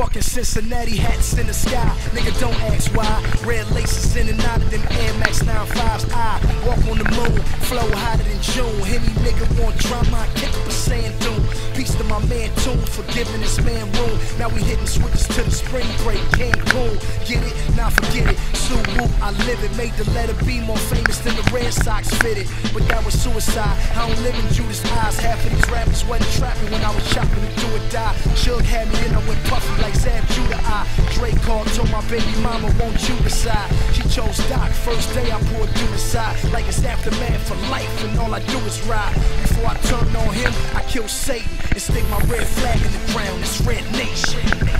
Fucking Cincinnati hats in the sky. Nigga, don't ask why. Red laces in and out of them Air Max 95s. I walk on the moon, flow hotter than June. Any nigga want drama, I kick up a sand dune. Peace to my man Tune for giving this man room. Now we hitting switches to the spring break. Cancun, get it? Nah, forget it. Sue Woo, I live it. Made the letter B more famous than the Red Sox fitted. But that was suicide. I don't live in Judas' eyes. Half of these rappers wasn't trapping when I was chopping to do or die. Suge had me and I went puffing like Zab Judah. Drake called, told my baby mama, won't you decide? She chose Doc. First day I poured through the side. Like it's aftermath for life and all I do is ride. Before I turn on him, I kill Satan and stick my red flag in the ground. It's Red Nation.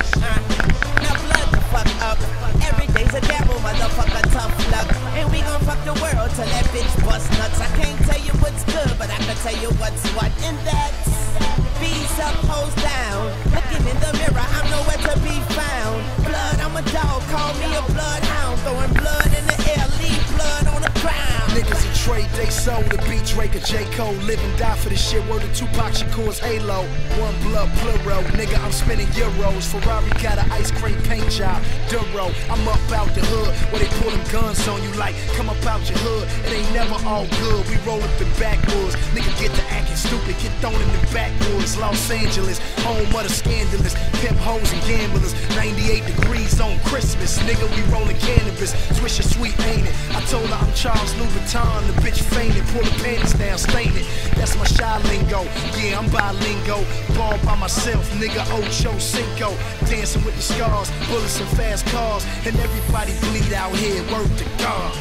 Now blood the fuck up. Every day's a gamble, motherfucker, tough luck. And we gon' fuck the world till that bitch bust nuts. I can't tell you what's good, but I can tell you what's what. And that's B's up, hoes down. Looking in the mirror, I'm nowhere to be found. Blood, I'm a dog, call me a bloodhound. Throwing blood in the air, leave blood on the ground. Niggas a trade they sold to beat Drake or J. Cole. Live and die for this shit, word of Tupac Shakur's Halo. One blood plural, nigga, I'm spending euros. Ferrari got an ice cream paint job, Duro. I'm up out the hood, where they pulling guns on you like, come up out your hood. It ain't never all good, we roll up the backwoods. Nigga get to acting stupid, get thrown in the backwoods. Los Angeles, home of the scandalous, pimp hoes and gamblers. 98 degrees on Christmas, nigga, we rolling cannabis. Swisher sweet, ain't it? I told her I'm Charles Louis Vuitton, the bitch fainted, pull the panties down, stain it. That's my shy lingo, yeah, I'm bilingo. Ball by myself, nigga, Ocho Cinco. Dancing with the scars, bullets and fast cars. And everybody bleed out here, word to God.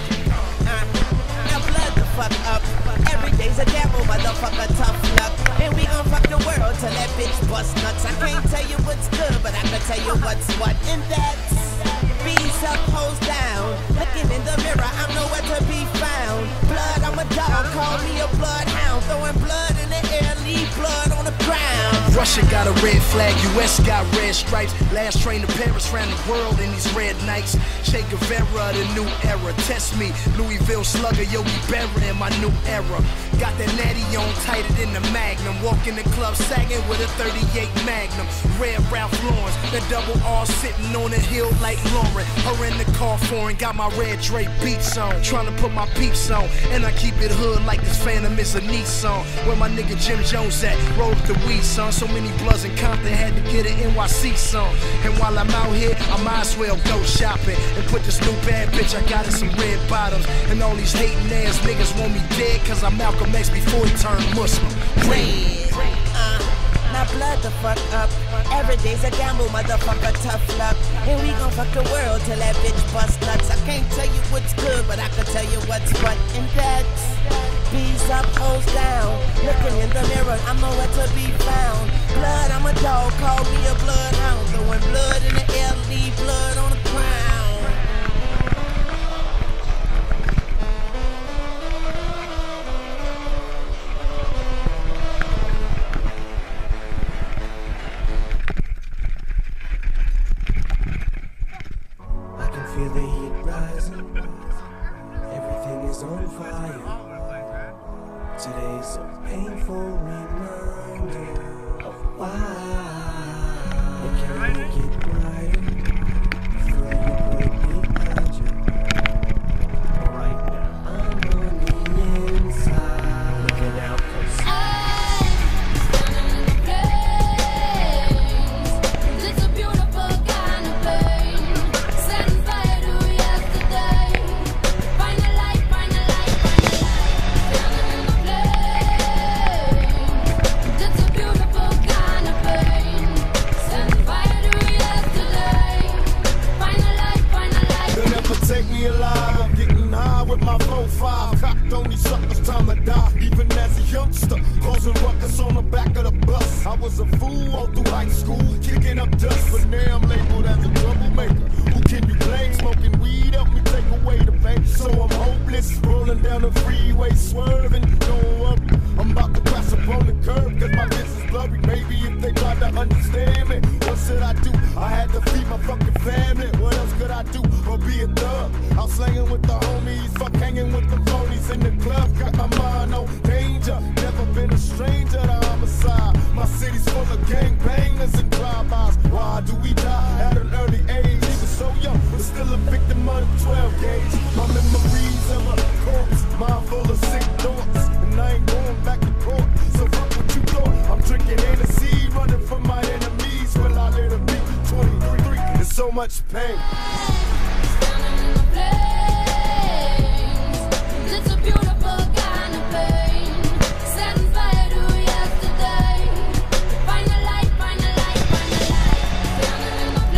Now blood the fuck up. Every day's a gamble, motherfucker, tough luck. And we gon' fuck the world till that bitch bust nuts. I can't tell you what's good, but I can tell you what's what. And that's B's up, hoes down. Looking in the mirror, I'm nowhere to be found. Blood, I'm a dog, call me a bloodhound. Throwing blood in the air, leave blood on the ground. Russia got a red flag, US got red stripes. Last train to Paris, round the world in these red nights. Che Guevara, the new era. Test me, Louisville slugger, yo, we burying my new era. Got that natty on tighter than the Magnum. Walk in the club sagging with a 38 Magnum. Red Ralph Lauren, the double R sitting on the hill like Lauren. Her in the car foreign, got my red Drake beats on. Tryna put my peeps on, and I keep it hood like this Phantom is a Nissan. Where my nigga Jim Jones at, roll up the weed, son. So many bloods in Compton, had to get an NYC song. And while I'm out here, I might as well go shopping and put this new bad bitch I got in some red bottoms. And all these hating ass niggas want me dead, cause I'm Malcolm X before he turned Muslim. Now blood the fuck up. Every day's a gamble, motherfucker, tough luck. And we gon' fuck the world till that bitch bust nuts. I can't tell you what's good, but I can tell you what's what. And that's B's up, hoes down. Looking in the mirror, I'm nowhere to be found. Blood, I'm a dog, call me a bloodhound. Throwing blood in the air, leave blood on the ground. Feel the heat rising, everything is on fire. Today's a painful reminder of why it can make it brighter. Feel you put me behind you. Right now, I'm on the inside, looking out close. Take me alive, I'm getting high with my 4-5. Cocked on these suckers, time to die. Even as a youngster, causing ruckus on the back of the bus. I was a fool all through high school, kicking up dust. But now I'm labeled as a troublemaker. Who can you blame? Smoking weed help me take away the pain. So I'm hopeless, rolling down the freeway, swerving, going up. I'm about to crash up on the curb, cause my vision's blurry. Maybe if they tried to understand me, what should I do? I had to feed my fucking family. What else could I do? Or be a thug? I'm slanging with the homies, fuck hanging with the phonies in the club. Got my mind on danger, never been a stranger to homicide. My city's full of gangbangers and drive-bys. Why do we die so much pain. Standing in the flames, it's a beautiful kind of pain. Setting fire to yesterday. Find the light, find the light, find the light. Standing in the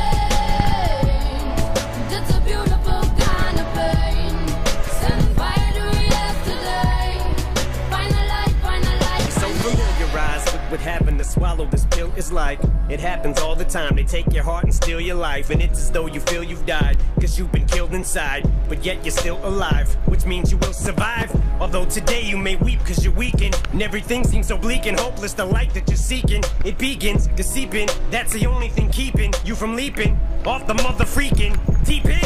flames, it's a beautiful kind of pain. Setting fire to yesterday. Find the light, find the light. So familiarized with what happened to swallow this pill is like. It happens all the time. They take your heart and steal your life, and it's as though you feel you've died, cause you've been killed inside, but yet you're still alive, which means you will survive. Although today you may weep cause you're weakened, and everything seems so bleak and hopeless. The light that you're seeking, it begins to seep in. That's the only thing keeping you from leaping off the mother freaking deep end.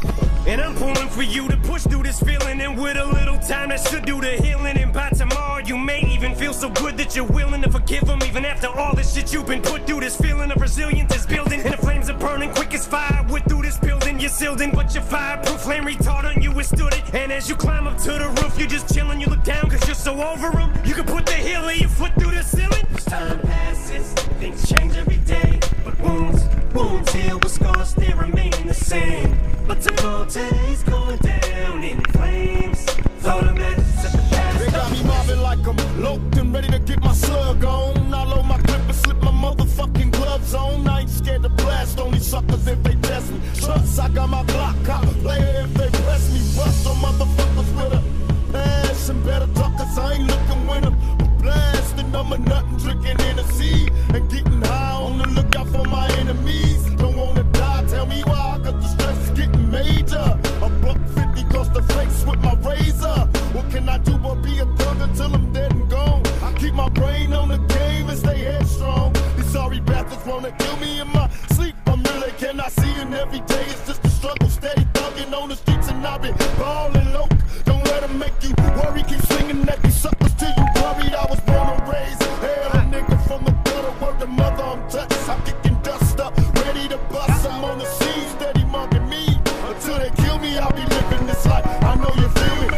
And I'm pulling for you to push through this feeling, and with a little time that should do the healing. And by tomorrow you may even feel so good that you're willing to forgive them, even after all this shit you've been put through. This feeling of resilience is building, and the flames are burning quick as fire. We're through this building, you're sealed in, but your fireproof flame retardant, you withstood it. And as you climb up to the roof, you're just chilling, you look down cause you're so over them. You can put the heel of your foot through the ceiling. As time passes, things change every day, but wounds heal, but scars still remain the same. But tomorrow today's going down in flames. Throw the matches at the past. They got me mobbing like I'm loped and ready to get my slug on. I load my clip and slip my motherfucking gloves on. I ain't scared to blast, only suckers if they test me. Trust, I got my block cop player if they press me. Bust on motherfuckers with a passion. Better talk cause I ain't looking with them. Blasting, I'm a nut and drinking Hennessy and getting high on the lookout for my enemies. Don't wanna die, tell me why, cause the stress is getting major. $150 across the face with my razor. What can I do but be a thug until I'm dead and gone? I keep my brain on the game and stay headstrong. These sorry bastards wanna kill me in my sleep. I'm really cannot see, and every day it's just a struggle. Steady thugging on the streets and I've been ballin' low. Don't let them make you worry, keep swinging at these suckers till you worried. I was born and raised hell, a nigga from the gutter, word to mother, I'm touched. I'm kicking dust up, ready to bust. I'm on the scene, steady mugging me. Until they kill me, I'll be living this life. I know you feel me.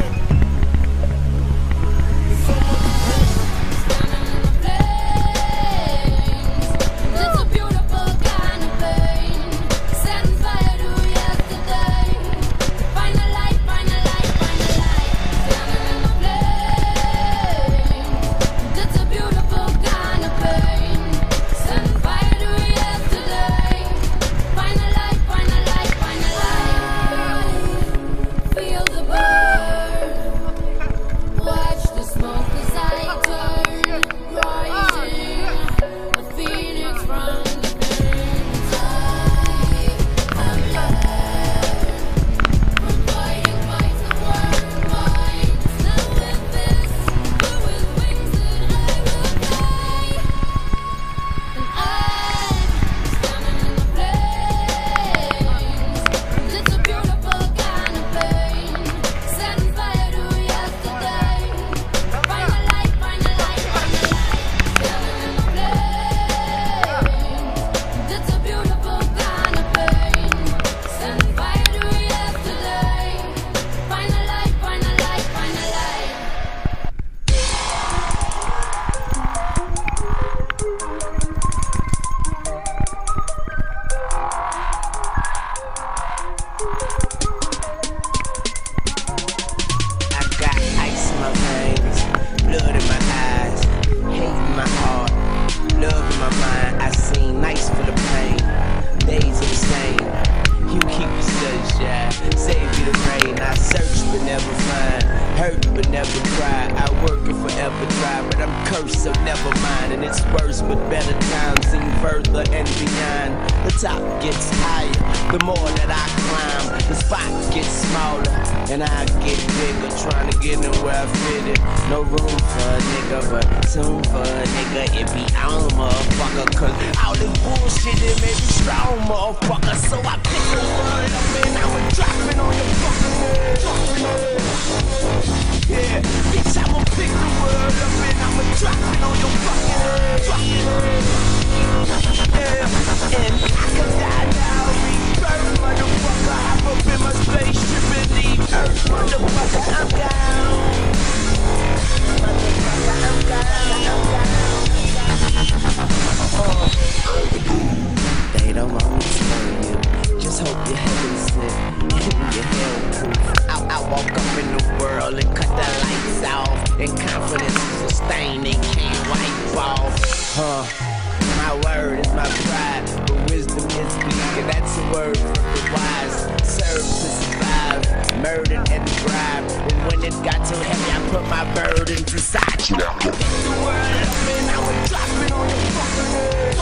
So much pain. Standing in the flames, it's a beautiful kind of pain. Setting fire to yesterday. Find the light, find the light, find the light. Standing in the flames, it's a beautiful kind of pain. Setting fire to yesterday. Find the light, find the light, find the light. Feel the burn. Watch the smoke as I turn. Rising, a phoenix from the flames. I have learned from fighting fights that weren't mine. Now with this, but with wings that I will fly. And I'm standing in the flames. It's a beautiful kind of pain. Setting fire to yesterday. Find the light, find the light, find the light. Standing in the flames. It's a beautiful kind of pain. Setting fire to yesterday. Find the light, find the light, find the light. I got ice in my veins, blood in my eyes, hate in my heart, love in my mind. I seen nights full of pain, days of the same. You keep the sunshine, save you the rain. I search but never find, hurt but never cry. I work and forever try, but I'm cursed so never mind. And it's worse but better times seem further and beyond. The top gets higher, the more that I climb. The spot gets smaller, and I get bigger. Trying to get in where I fit it. No room for a nigga, but soon for a nigga. It be on, motherfucker. Cause all this bullshit, it made me strong, motherfucker. So I pick the word up and I was dropping on your fucking head. Yeah, bitch, I'ma pick the word up and I'ma drop it on your fucking head. Yeah, and I can die now, rebirth, motherfucker. Hop up in my spaceship and leave Earth, motherfucker. I'm down, motherfucker. I'm down. They don't want me to you're heaven sent, you're hell-proof. I woke up in the world and cut the lights off, and confidence is a stain they can't wipe off. My word is my pride, but wisdom is bleak, and that's a word from the wise. Serve to survive, murdered and bribed, and when it got too heavy, I put my burdens aside. You know, pick the word up and I would drop it on your fucking head.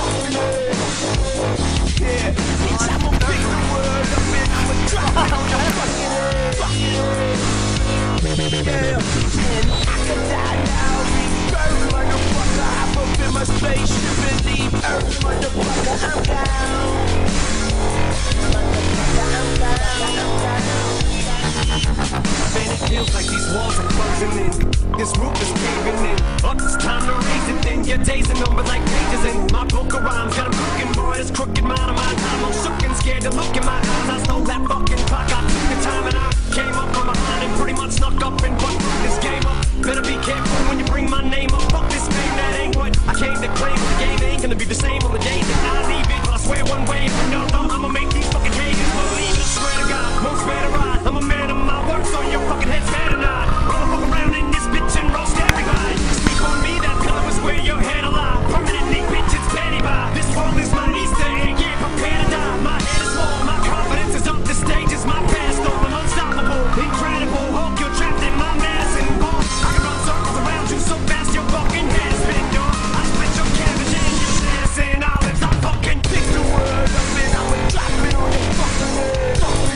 Yeah, bitch, I'ma pick the word up and I would drop it on your fucking head. Yeah, and I could die now, rebirth, motherfucker. Hop up in my spaceship and leave Earth, motherfucker. I'm down. Motherfucker, I'm down. Man, it feels like these walls are closing in. This roof is caving in. It's time to raise it then. Your days are numbered like pages in my book of rhymes. Got a broken boy, this crooked mind of mine. I'm shook and scared to look in my eyes. I stole that fucking clock. I took the time and I came up from behind and pretty much snuck up and fucked this game up. Better be careful when you bring my name up. Fuck this name, that ain't what I came to claim. The game ain't gonna be the same on the day that I leave it. But I swear one way or another, I'ma make these fucking haters believe it. Swear to God, most better ride. I'm a man of my word, so your fucking head's better not. Run fuck around in this bitch and roast everybody. Speak on me, that pillow is where your head alive. Permanently, bitch, it's petty by. This world is my Easter egg, yeah, prepare to die. My head is full, my confidence is up, the stage is my past. I'm unstoppable, incredible, Hulk, you're trapped in my mass and ball. I can run circles around you so fast, your fucking head is bent, dog. I split your cabbage and your ass and olives. I fucking pick the word up and I'ma drop it on your fucking head.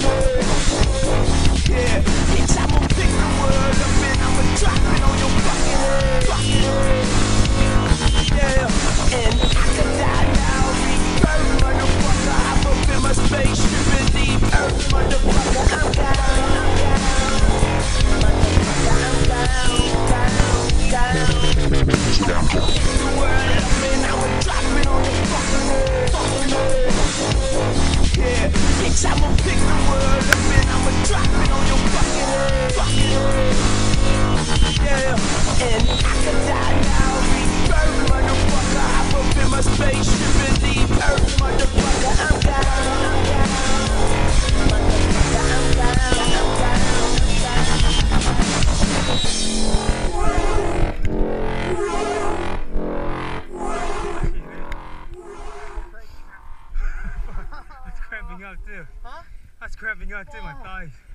Yeah, bitch, I'ma pick the word up and I'ma drop it on your fucking head. Yeah, and I could die now, rebirth, motherfucker. Hop up in my spaceship and leave Earth, motherfucker. I'm down, motherfucker. I'm down. Pick the word up and I'ma drop it on your fucking head. Yeah, bitch, I'ma pick the word up and I'ma drop it on your fucking head. Yeah, and I could die now, rebirth, motherfucker. Hop up in my spaceship and leave Earth, motherfucker. I'm down. Motherfucker, I'm down. That's cramping up too. Huh? That's cramping up too, my thighs.